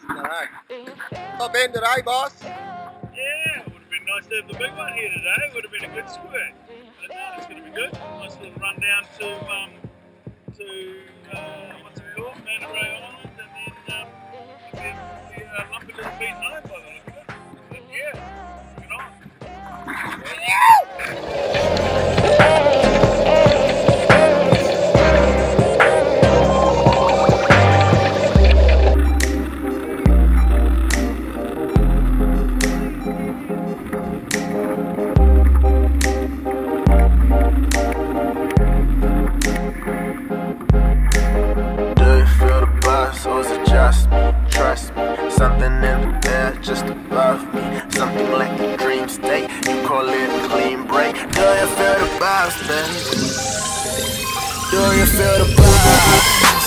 Alright. Top end today, boss. Yeah, it would have been nice to have the big one here today. It would have been a good squirt. But no, it's going to be good. Nice little run down to what's it called, Manta Ray Island, and then we lump it to the beat home by the look of it. But yeah, good on. Or is it just me? Trust me, something in the air just above me. Something like a dream state, you call it a clean break. Do you feel the vibes, baby? Do you feel the vibes?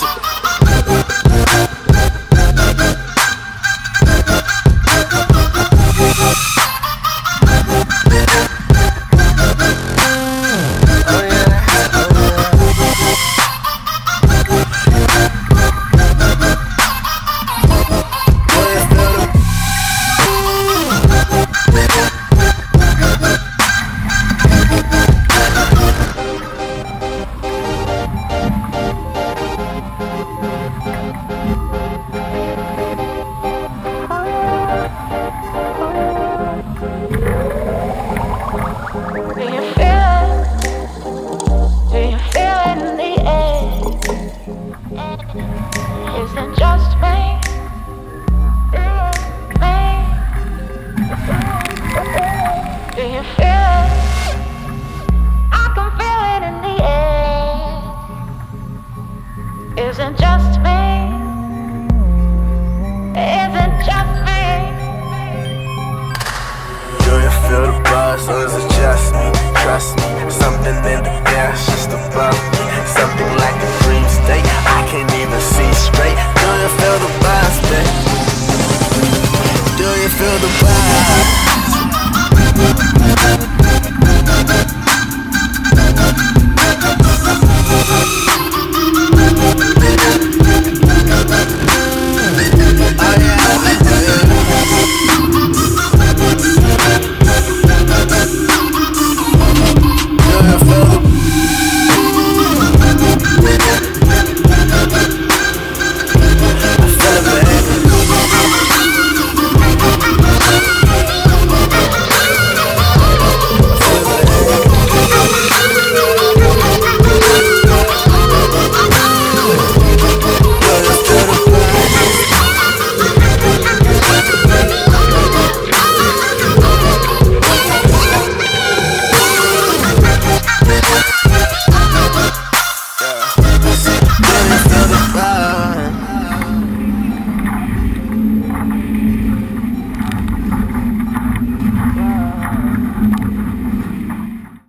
Isn't just me, do you feel it? I can feel it in the air. Isn't just me, isn't just me. Do you feel the buzz or is it just me? Trust me, something in the air just above me. Something like a dream state, I can't even see straight. Do you feel the vibes, babe? Do you feel the vibes?